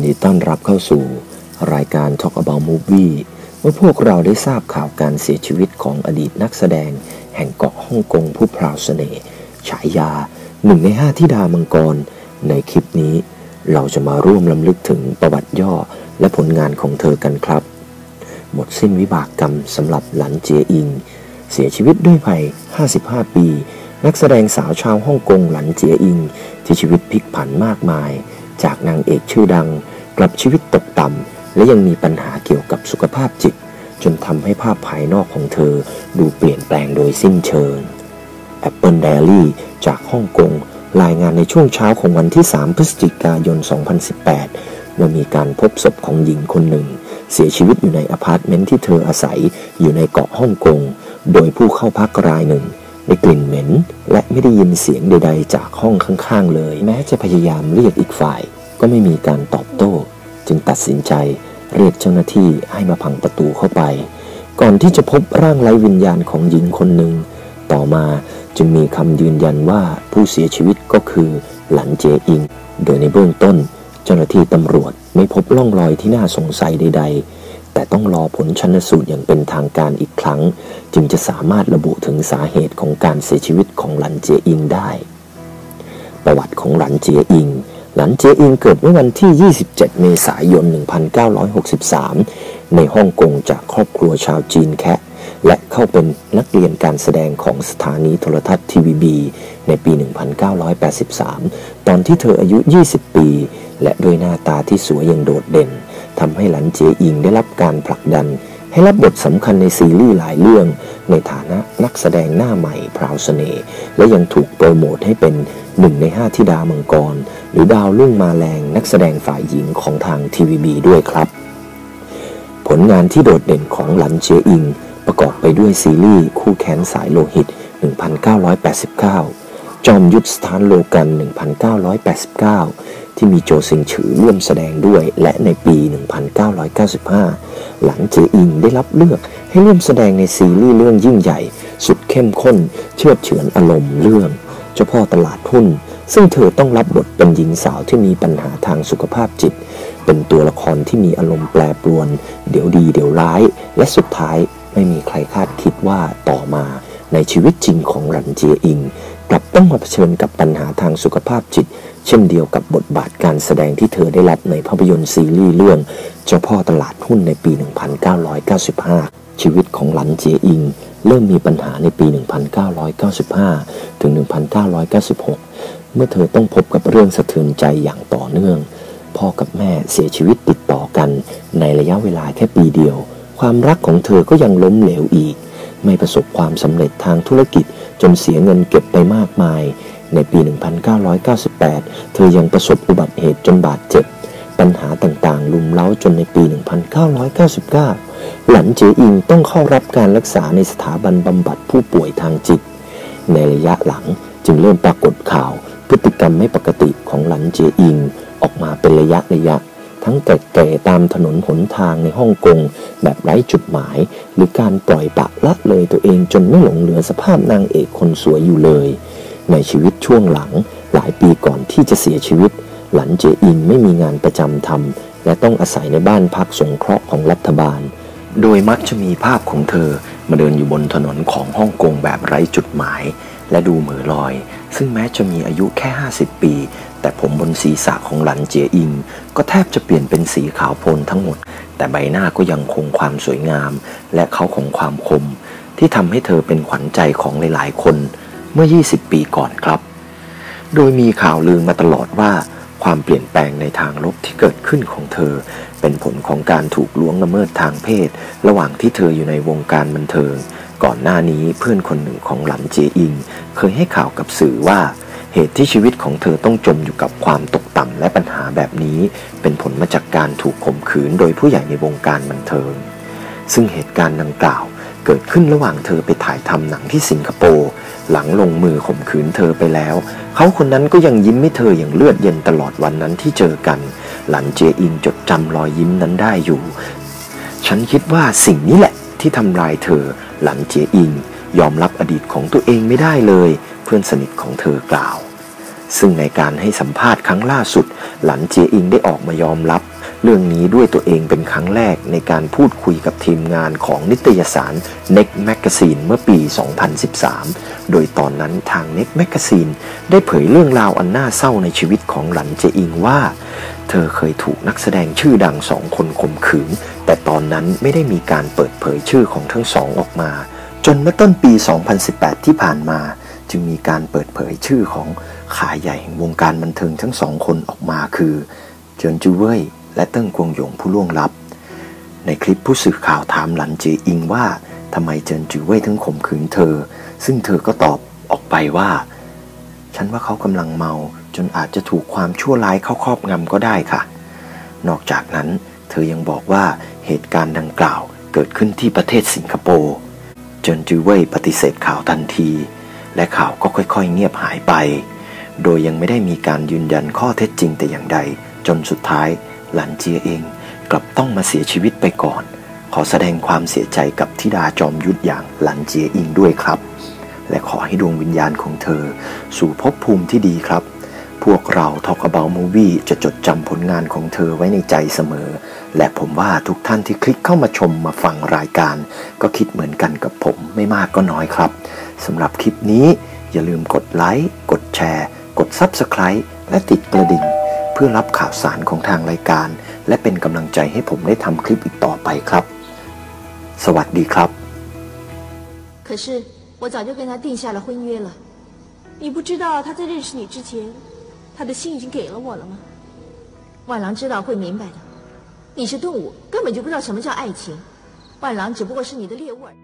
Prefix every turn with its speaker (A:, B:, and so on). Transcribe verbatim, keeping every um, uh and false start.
A: ดีต้อนรับเข้าสู่รายการ Talk About Movie เมื่อพวกเราได้ทราบข่าวการเสียชีวิตของอดีตนักแสดงแห่งเกาะฮ่องกงผู้พราวเสน่ห์ฉายาหนึ่งในห้าธิดามังกรในคลิปนี้เราจะมาร่วมรำลึกถึงประวัติย่อและผลงานของเธอกันครับหมดสิ้นวิบากกรรมสำหรับหลันเจียอิงเสียชีวิตด้วยวัยห้าสิบห้าปีนักแสดงสาวชาวฮ่องกงหลันเจียอิงที่ชีวิตพลิกผันมากมายจากนางเอกชื่อดังกลับชีวิตตกต่ำและยังมีปัญหาเกี่ยวกับสุขภาพจิตจนทำให้ภาพภายนอกของเธอดูเปลี่ยนแปลงโดยสิ้นเชิง Apple Daily จากฮ่องกงรายงานในช่วงเช้าของวันที่สามพฤศจิกายนสองพันสิบแปดว่ามีการพบศพของหญิงคนหนึ่งเสียชีวิตอยู่ในอพาร์ตเมนต์ที่เธออาศัยอยู่ในเกาะฮ่องกงโดยผู้เข้าพักรายหนึ่งได้กลิ่นเหม็นและไม่ได้ยินเสียงใดๆจากห้องข้างๆเลยแม้จะพยายามเรียกอีกฝ่ายก็ไม่มีการตอบโต้จึงตัดสินใจเรียกเจ้าหน้าที่ให้มาพังประตูเข้าไปก่อนที่จะพบร่างไร้วิญญาณของหญิงคนหนึ่งต่อมาจึงมีคำยืนยันว่าผู้เสียชีวิตก็คือหลันเจอิงโดยในเบื้องต้นเจ้าหน้าที่ตำรวจไม่พบร่องรอยที่น่าสงสัยใดๆแต่ต้องรอผลชันสูตรอย่างเป็นทางการอีกครั้งจึงจะสามารถระบุถึงสาเหตุของการเสียชีวิตของหลันเจอิงได้ประวัติของหลันเจอิงหลันเจอิงเกิดเมื่อวันที่ยี่สิบเจ็ดเมษายนหนึ่งพันเก้าร้อยหกสิบสามในฮ่องกงจากครอบครัวชาวจีนแคะและเข้าเป็นนักเรียนการแสดงของสถานีโทรทัศน์ทีวีบีในปีหนึ่งพันเก้าร้อยแปดสิบสามตอนที่เธออายุยี่สิบปีและด้วยหน้าตาที่สวยอย่างโดดเด่นทำให้หลันเจอิงได้รับการผลักดันให้รับบทสำคัญในซีรีส์หลายเรื่องในฐานะนักแสดงหน้าใหม่พราวเสน่ห์และยังถูกโปรโมทให้เป็นหนึ่งในห้าธิดามังกรหรือดาวรุ่งมาแรงนักแสดงฝ่ายหญิงของทางทีวีบีด้วยครับผลงานที่โดดเด่นของหลันเจอิงประกอบไปด้วยซีรีส์คู่แค้นสายโลหิตหนึ่งพันเก้าร้อยแปดสิบเก้าจอมยุทธสถานโลกันหนึ่งพันเก้าร้อยแปดสิบเก้าที่มีโจซิงฉือร่วมแสดงด้วยและในปีหนึ่งพันเก้าร้อยเก้าสิบห้าหลังเจอิงได้รับเลือกให้ร่วมแสดงในซีรีส์เรื่องยิ่งใหญ่สุดเข้มข้นเชื่อดเฉือนอารมณ์เรื่องเจ้าพ่อตลาดหุ้นซึ่งเธอต้องรับบทเป็นหญิงสาวที่มีปัญหาทางสุขภาพจิตเป็นตัวละครที่มีอารมณ์แปรปรวนเดี๋ยวดีเดี๋ยวร้ายและสุดท้ายไม่มีใครคาดคิดว่าต่อมาในชีวิตจริงของหลันเจียอิงกลับต้องมาเผชิญกับปัญหาทางสุขภาพจิตเช่นเดียวกับบทบาทการแสดงที่เธอได้รับในภาพยนตร์ซีรีส์เรื่องเจ้าพ่อตลาดหุ้นในปีหนึ่งพันเก้าร้อยเก้าสิบห้าชีวิตของหลันเจียอิงเริ่มมีปัญหาในปีหนึ่งพันเก้าร้อยเก้าสิบห้าถึงหนึ่งพันเก้าร้อยเก้าสิบหกเมื่อเธอต้องพบกับเรื่องสะเทือนใจอย่างต่อเนื่องพ่อกับแม่เสียชีวิตติดต่อกันในระยะเวลาแค่ปีเดียวความรักของเธอก็ยังล้มเหลวอีกไม่ประสบความสำเร็จทางธุรกิจจนเสียเงินเก็บไปมากมายในปีหนึ่งพันเก้าร้อยเก้าสิบแปดเธอยังประสบอุบัติเหตุจนบาดเจ็บปัญหาต่างๆลุมเล้าจนในปีหนึ่งพันเก้าร้อยเก้าสิบเก้าหลันเจอิงต้องเข้ารับการรักษาในสถาบันบำบัดผู้ป่วยทางจิตในระยะหลังจึงเริ่มปรากฏข่าวพฤติกรรมไม่ปกติของหลันเจอิงออกมาเป็นระยะระยะทั้งแก่ๆตามถนนหนทางในฮ่องกงแบบไร้จุดหมายหรือการปล่อยปละละเลยตัวเองจนไม่หลงเหลือสภาพนางเอกคนสวยอยู่เลยในชีวิตช่วงหลังหลายปีก่อนที่จะเสียชีวิตหลันเจอิงไม่มีงานประจำทำและต้องอาศัยในบ้านพักสงเคราะห์ของรัฐบาลโดยมักจะมีภาพของเธอมาเดินอยู่บนถนนของฮ่องกงแบบไร้จุดหมายและดูเหม่อลอยซึ่งแม้จะมีอายุแค่ห้าสิบปีแต่ผมบนศีรษะของหลันเจียอิงก็แทบจะเปลี่ยนเป็นสีขาวโพลนทั้งหมดแต่ใบหน้าก็ยังคงความสวยงามและเขาของความคมที่ทำให้เธอเป็นขวัญใจของหลายๆคนเมื่อยี่สิบปีก่อนครับโดยมีข่าวลือมาตลอดว่าความเปลี่ยนแปลงในทางลบที่เกิดขึ้นของเธอเป็นผลของการถูกล่วงละเมิดทางเพศระหว่างที่เธออยู่ในวงการบันเทิงก่อนหน้านี้เพื่อนคนหนึ่งของหลันเจียอิงเคยให้ข่าวกับสื่อว่าเหตุที่ชีวิตของเธอต้องจมอยู่กับความตกต่ำและปัญหาแบบนี้เป็นผลมาจากการถูกข่มขืนโดยผู้ใหญ่ในวงการบันเทิงซึ่งเหตุการณ์ดังกล่าวเกิดขึ้นระหว่างเธอไปถ่ายทำหนังที่สิงคโปร์หลังลงมือข่มขืนเธอไปแล้วเขาคนนั้นก็ยังยิ้มให้เธออย่างเลือดเย็นตลอดวันนั้นที่เจอกันหลันเจอิงจดจำรอยยิ้มนั้นได้อยู่ฉันคิดว่าสิ่งนี้แหละที่ทำลายเธอหลันเจอิงยอมรับอดีตของตัวเองไม่ได้เลยเพื่อนสนิทของเธอกล่าวซึ่งในการให้สัมภาษณ์ครั้งล่าสุดหลันเจียอิงได้ออกมายอมรับเรื่องนี้ด้วยตัวเองเป็นครั้งแรกในการพูดคุยกับทีมงานของนิตยสาร Next Magazine เมื่อปี สองพันสิบสาม โดยตอนนั้นทาง Next Magazine ได้เผยเรื่องราวอันน่าเศร้าในชีวิตของหลันเจอิงว่าเธอเคยถูกนักแสดงชื่อดังสองคนข่มขืนแต่ตอนนั้นไม่ได้มีการเปิดเผยชื่อของทั้งสองออกมาจนเมื่อต้นปี สองพันสิบแปด ที่ผ่านมาจึงมีการเปิดเผยชื่อของขาใหญ่แห่งวงการบันเทิงทั้งสองคนออกมาคือเจินจูเว่ยและเติ้งกวงหยงผู้ล่วงลับในคลิปผู้สื่อข่าวถามหลันเจอิงว่าทำไมเจินจูเว่ยถึงข่มขืนเธอซึ่งเธอก็ตอบออกไปว่าฉันว่าเขากำลังเมาจนอาจจะถูกความชั่วร้ายเข้าครอบงำก็ได้ค่ะนอกจากนั้นเธอยังบอกว่าเหตุการณ์ดังกล่าวเกิดขึ้นที่ประเทศสิงคโปร์เจินจูเว่ยปฏิเสธข่าวทันทีและข่าวก็ค่อยๆเงียบหายไปโดยยังไม่ได้มีการยืนยันข้อเท็จจริงแต่อย่างใดจนสุดท้ายหลันเจียเองกลับต้องมาเสียชีวิตไปก่อนขอแสดงความเสียใจกับธิดาจอมยุทธอย่างหลันเจียอิงด้วยครับและขอให้ดวงวิญญาณของเธอสู่ภพภูมิที่ดีครับพวกเรา Talk About Movie จะจดจำผลงานของเธอไว้ในใจเสมอและผมว่าทุกท่านที่คลิกเข้ามาชมมาฟังรายการก็คิดเหมือนกันกับผมไม่มากก็น้อยครับสำหรับคลิปนี้อย่าลืมกดไลค์กดแชร์กด ซับสไครบ์ และติดกระดิ่งเพื่อรับข่าวสารของทางรายการและเป็นกำลังใจให้ผมได้ทำคลิปอีกต่อไปครับสวัสดีครับ
B: 可是我早就跟他定下了婚约了你不知道他在认识你之前他的心已经给了我了吗万郎知道会明白的你是动物根本就不知道什么叫爱情万郎只不过是你的猎物而已